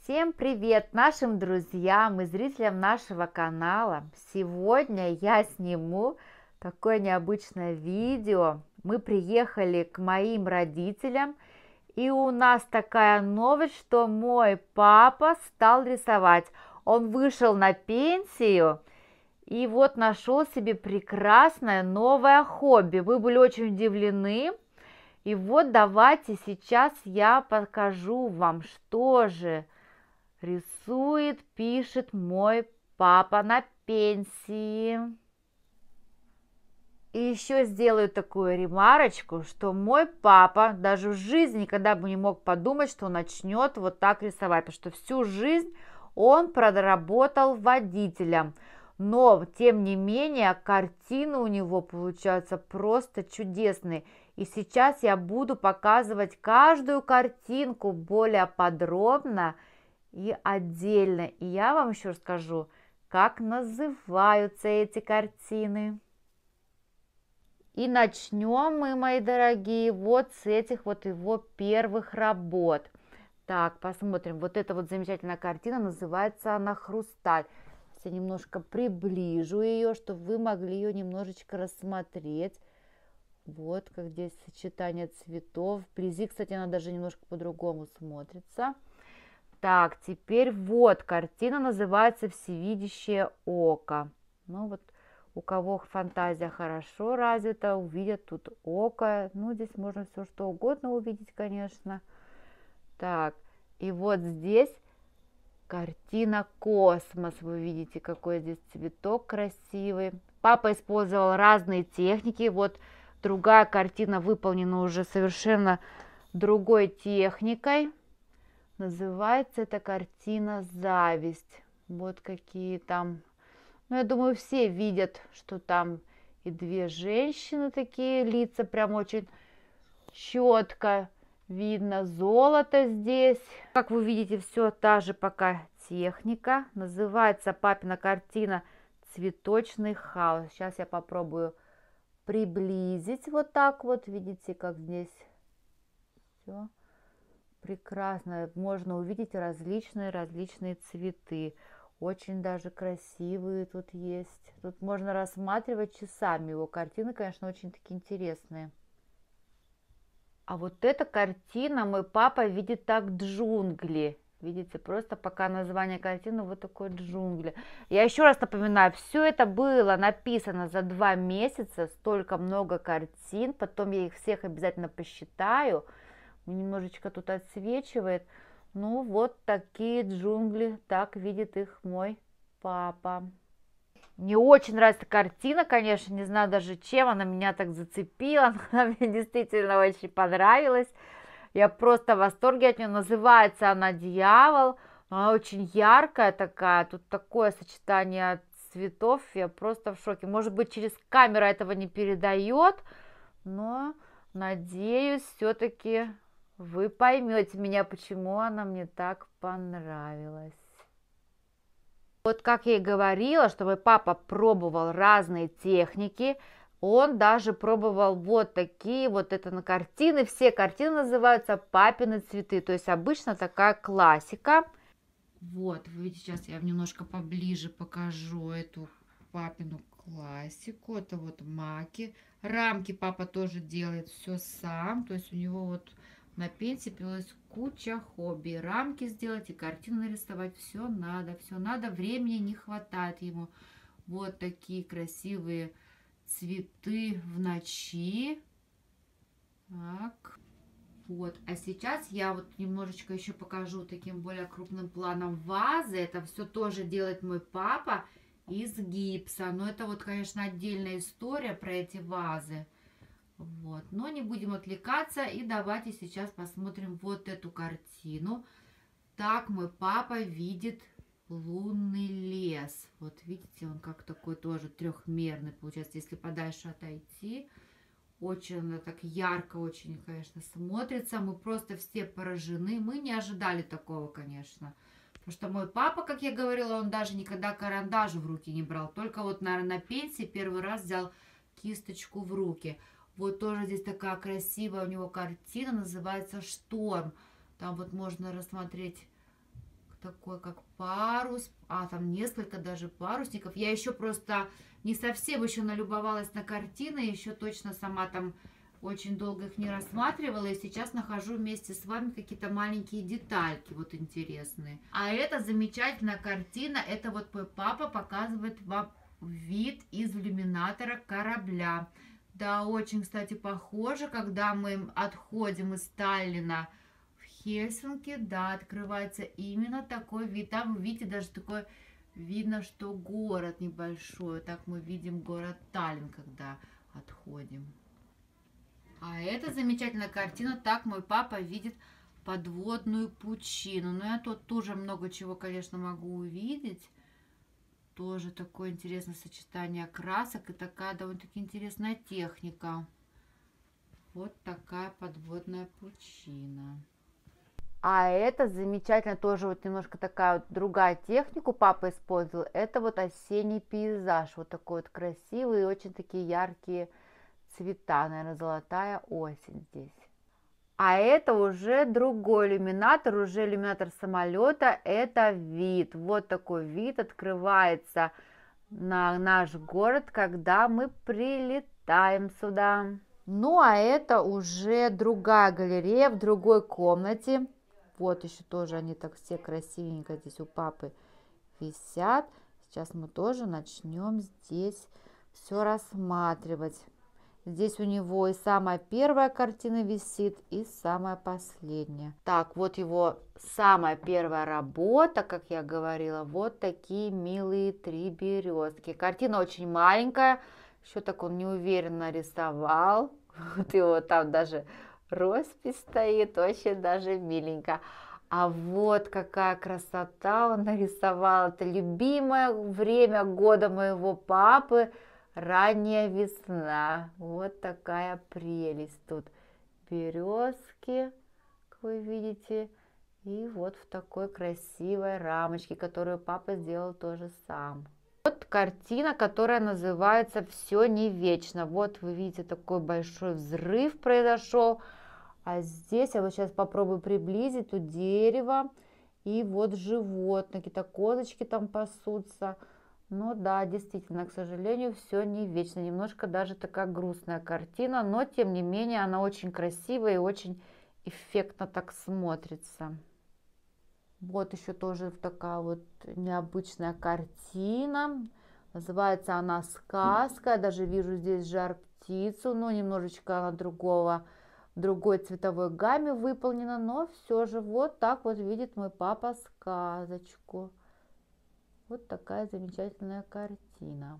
Всем привет нашим друзьям и зрителям нашего канала. Сегодня я сниму такое необычное видео. Мы приехали к моим родителям, и у нас такая новость, что мой папа стал рисовать. Он вышел на пенсию и вот нашел себе прекрасное новое хобби. Вы были очень удивлены. И вот давайте сейчас я покажу вам, что же рисует, пишет мой папа на пенсии. И еще сделаю такую ремарочку, что мой папа даже в жизни никогда бы не мог подумать, что он начнет вот так рисовать, потому что всю жизнь он проработал водителем. Но, тем не менее, картины у него получаются просто чудесные. И сейчас я буду показывать каждую картинку более подробно и отдельно. И я вам еще расскажу, как называются эти картины. И начнем мы, мои дорогие, вот с этих вот его первых работ. Так, посмотрим. Вот эта вот замечательная картина, называется она «Хрусталь». Я немножко приближу ее, чтобы вы могли ее немножечко рассмотреть. Вот как здесь сочетание цветов. Вблизи, кстати, она даже немножко по-другому смотрится. Так, теперь вот картина называется «Всевидящее око». Ну вот у кого фантазия хорошо развита, увидят тут око. Ну, здесь можно все что угодно увидеть, конечно. Так, и вот здесь картина «Космос». Вы видите, какой здесь цветок красивый. Папа использовал разные техники. Вот другая картина выполнена уже совершенно другой техникой. Называется эта картина «Зависть». Вот какие там... Ну, я думаю, все видят, что там и две женщины такие, лица прям очень четко видно. Золото здесь. Как вы видите, все та же пока техника. Называется папина картина «Цветочный хаос». Сейчас я попробую приблизить вот так вот. Видите, как здесь все прекрасно. Можно увидеть различные цветы. Очень даже красивые тут есть. Тут можно рассматривать часами его картины, конечно, очень такие интересные. А вот эта картина мой папа видит так джунгли. Видите, просто пока название картины вот такое джунгли. Я еще раз напоминаю, все это было написано за 2 месяца, столько много картин, потом я их всех обязательно посчитаю. Немножечко тут отсвечивает. Ну, вот такие джунгли, так видит их мой папа. Мне очень нравится картина, конечно, не знаю даже чем, она меня так зацепила, она мне действительно очень понравилась. Я просто в восторге от нее. Называется она «Дьявол», она очень яркая такая, тут такое сочетание цветов, я просто в шоке. Может быть, через камеру этого не передает, но надеюсь, все-таки вы поймете меня, почему она мне так понравилась. Вот как я и говорила, что мой папа пробовал разные техники, он даже пробовал вот такие вот это на картины, все картины называются «Папины цветы», то есть обычно такая классика. Вот, вы видите, сейчас я немножко поближе покажу эту папину классику, это вот маки. Рамки папа тоже делает все сам, то есть у него вот на пенсии появилась куча хобби. Рамки сделать и картины нарисовать, все надо, времени не хватает ему. Вот такие красивые цветы в ночи. Так. Вот, а сейчас я вот немножечко еще покажу таким более крупным планом вазы. Это все тоже делает мой папа из гипса. Но это вот, конечно, отдельная история про эти вазы. Вот, но не будем отвлекаться. И давайте сейчас посмотрим вот эту картину. Так мой папа видит лунный лес. Вот видите, он как такой тоже трехмерный получается, если подальше отойти. Очень она так ярко, очень, конечно, смотрится. Мы просто все поражены. Мы не ожидали такого, конечно. Потому что мой папа, как я говорила, он даже никогда карандаш в руки не брал. Только вот, наверное, на пенсии первый раз взял кисточку в руки. Вот тоже здесь такая красивая у него картина, называется «Шторм». Там вот можно рассмотреть такой, как парус, там несколько даже парусников. Я еще просто не совсем еще налюбовалась на картины, еще точно сама там очень долго их не рассматривала, и сейчас нахожу вместе с вами какие-то маленькие детальки вот интересные. А это замечательная картина, это вот мой папа показывает вам вид из иллюминатора корабля. Да, очень, кстати, похоже, когда мы отходим из Таллина в Хельсинки, да, открывается именно такой вид. Там, вы видите, даже такое видно, что город небольшой. Так мы видим город Таллин, когда отходим. А это замечательная картина. Так мой папа видит подводную пучину. Но я тут тоже много чего, конечно, могу увидеть. Тоже такое интересное сочетание красок и такая довольно-таки интересная техника. Вот такая подводная пучина. А это замечательно, тоже вот немножко такая вот другая технику папа использовал. Это вот осенний пейзаж. Вот такой вот красивый и очень такие яркие цвета. Наверное, золотая осень здесь. А это уже другой иллюминатор, уже иллюминатор самолета. Это вид. Вот такой вид открывается на наш город, когда мы прилетаем сюда. Ну, а это уже другая галерея в другой комнате. Вот еще тоже они так все красивенько здесь у папы висят. Сейчас мы тоже начнем здесь все рассматривать. Здесь у него и самая первая картина висит, и самая последняя. Так, вот его самая первая работа, как я говорила, вот такие милые 3 березки. Картина очень маленькая, еще так он неуверенно рисовал. Вот его там даже роспись стоит, очень даже миленько. А вот какая красота он нарисовал. Это любимое время года моего папы. Ранняя весна. Вот такая прелесть. Тут березки, как вы видите. И вот в такой красивой рамочке, которую папа сделал тоже сам. Вот картина, которая называется «Все не вечно». Вот вы видите, такой большой взрыв произошел. А здесь я вот сейчас попробую приблизить. Тут дерево. И вот животные. Какие-то козочки там пасутся. Ну да, действительно, к сожалению, все не вечно. Немножко даже такая грустная картина, но тем не менее она очень красивая и очень эффектно так смотрится. Вот еще тоже такая вот необычная картина. Называется она «Сказка». Я даже вижу здесь жар-птицу, но немножечко она другой цветовой гамме выполнена, но все же вот так вот видит мой папа сказочку. Вот такая замечательная картина.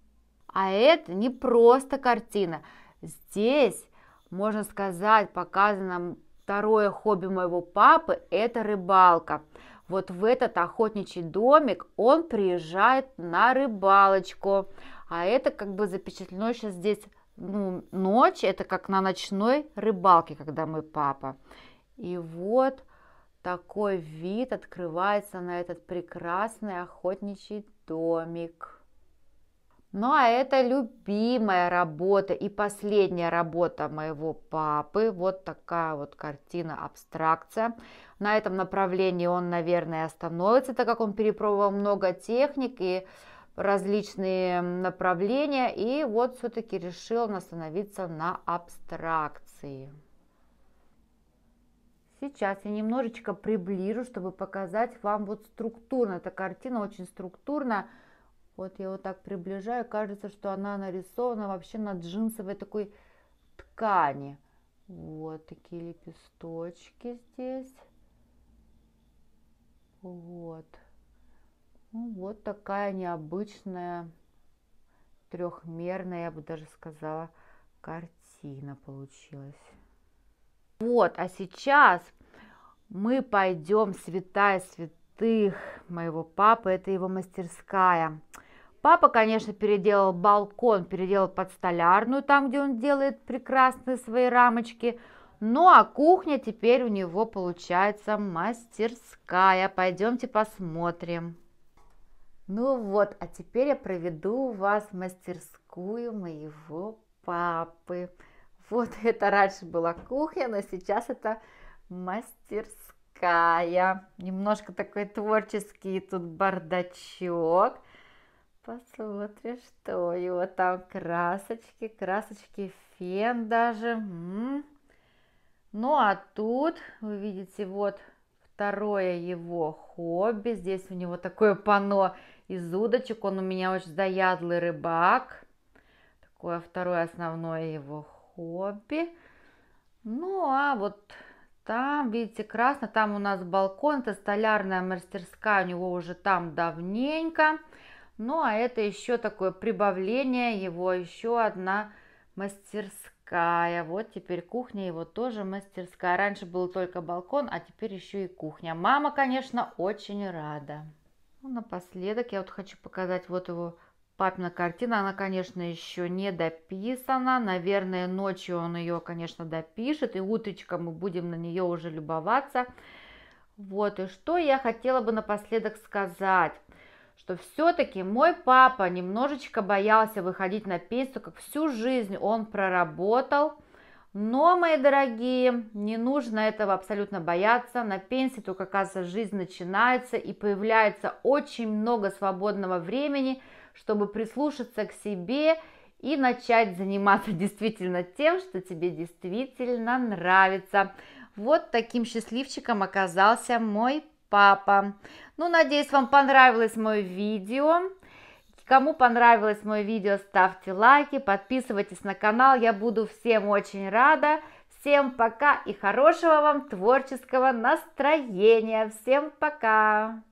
А это не просто картина. Здесь, можно сказать, показано второе хобби моего папы – это рыбалка. Вот в этот охотничий домик он приезжает на рыбалочку. А это как бы запечатлено сейчас здесь, ночь, это как на ночной рыбалке, когда мой папа. И вот такой вид открывается на этот прекрасный охотничий домик. Ну, а это любимая работа и последняя работа моего папы. Вот такая вот картина абстракция. На этом направлении он, наверное, остановится, так как он перепробовал много техник и различные направления. И вот все-таки решил остановиться на абстракции. Сейчас я немножечко приближу, чтобы показать вам вот структурно. Эта картина очень структурная. Вот я вот так приближаю, кажется, что она нарисована вообще на джинсовой такой ткани. Вот такие лепесточки здесь. Вот. Ну, вот такая необычная, трехмерная, я бы даже сказала, картина получилась. Вот, а сейчас мы пойдем в святая святых моего папы, это его мастерская. Папа, конечно, переделал балкон, переделал под столярную, там, где он делает прекрасные свои рамочки. Ну, а кухня теперь у него получается мастерская. Пойдемте посмотрим. Ну вот, а теперь я проведу вас в мастерскую моего папы. Вот это раньше была кухня, но сейчас это мастерская. мастерская. Немножко такой творческий тут бардачок. Посмотрим, что его там. Красочки, фен даже. Ну а тут вы видите вот второе его хобби. Здесь у него такое панно из удочек. Он у меня очень заядлый рыбак. Такое второе основное его хобби. Ну а вот там, видите, красно, там у нас балкон, это столярная мастерская, у него уже там давненько. Ну а это еще такое прибавление, его еще одна мастерская. Вот теперь кухня его тоже мастерская. Раньше был только балкон, а теперь еще и кухня. Мама, конечно, очень рада. Ну, напоследок я вот хочу показать вот его папина картина. Она, конечно, еще не дописана. Наверное, ночью он ее, конечно, допишет. И утречком мы будем на нее уже любоваться. Вот, и что я хотела бы напоследок сказать. Что все-таки мой папа немножечко боялся выходить на пенсию, как всю жизнь он проработал. Но, мои дорогие, не нужно этого абсолютно бояться. На пенсии только, оказывается, жизнь начинается и появляется очень много свободного времени, чтобы прислушаться к себе и начать заниматься действительно тем, что тебе действительно нравится. Вот таким счастливчиком оказался мой папа. Ну, надеюсь, вам понравилось мое видео. Кому понравилось мое видео, ставьте лайки, подписывайтесь на канал. Я буду всем очень рада. Всем пока и хорошего вам творческого настроения. Всем пока!